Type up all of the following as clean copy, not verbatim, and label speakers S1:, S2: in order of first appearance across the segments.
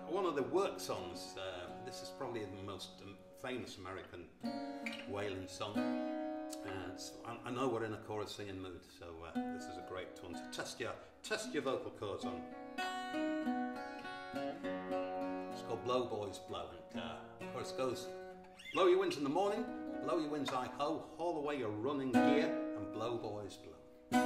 S1: one of the work songs. This is probably the most famous American whaling song. I know we're in a chorus singing mood, so this is a great one to test your vocal cords on. It's called Blow Boys Blow, and of course it goes: blow your winds in the morning, blow your winds I ho, haul away your running gear, and blow boys blow.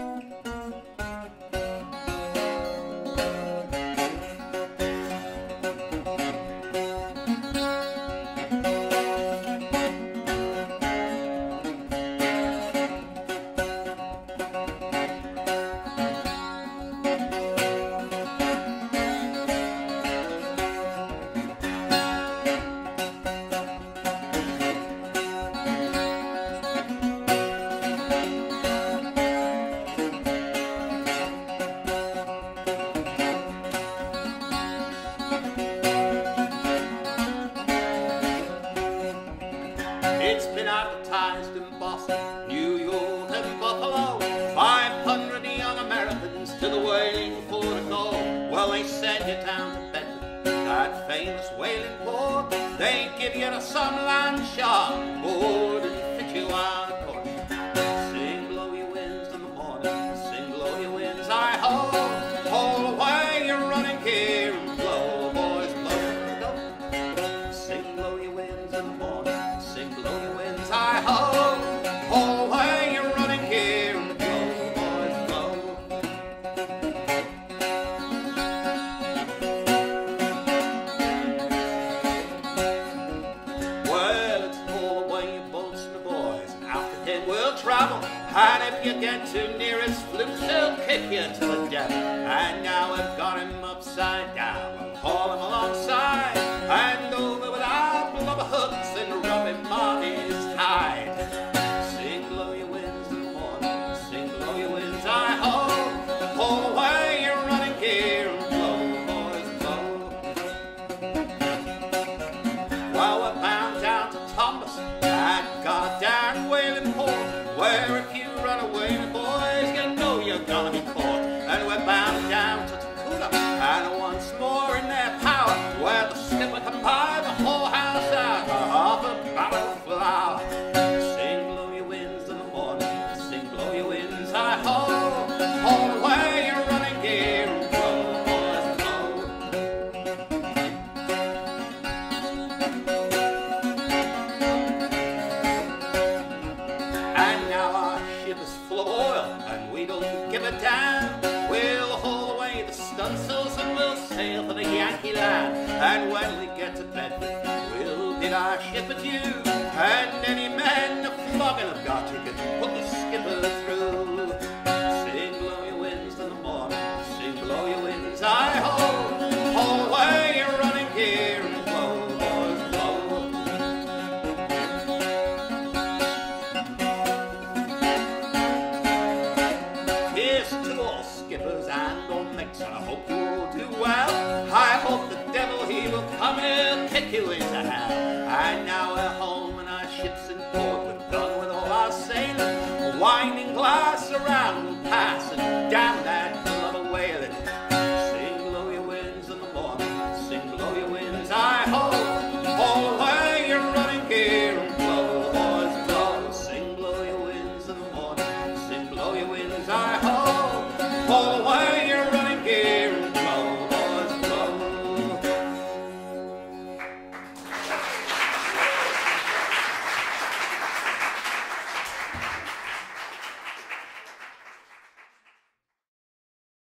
S1: It's been advertised in Boston, New York and Buffalo, 500 young Americans to the whaling for to go. Well, they send you down to Bedford, that famous whaling port. They give you to some land shark board and fit you out of course. Sing blow your winds in the morning, sing blow your winds I ho, haul away your running gear and blow boys blow. Sing blow your winds in the morning, sing blow your winds I ho, haul away your running gear and blow boys blow. Well, it's haul away your boats and the boys, and after him we'll travel. And if you get too near his flukes, he'll kick you to the devil. And now we've got him upside down, we'll haul him alongside, and over with our blubber hooks and rub him on his hide. Sing blow your winds in the morning, sing blow your winds I ho, haul away your running gear and blow boys blow. Well, we're bound down to Thomas, that goddamn whaling port, where if you run away, boys, you know you're gonna be caught. And we're bound down to Tacuda, and once more in their power, where the skipper can buy the whole house out of a barrel of flour. Sing blow your winds in the morning, sing blow your winds I ho, haul away your running gear and blow boys blow. And now our ship is full of oil, and we don't give a damn. We'll haul away the stunsails and we'll sail for the Yankee land. And when we get to Bedford, we'll bid our ship adieu, and any men flogging have got tickets, put the skipper through. Sing blow your winds in the morning, sing blow your winds I ho, haul away your running gear and blow boys blow. Here's to all skippers and all mates, and I hope you all do well. I hope the devil he will come and he'll kick you into hell. And now we're home and our ship's in port, we've done with all our sailing. A winding glass around we'll pass, and down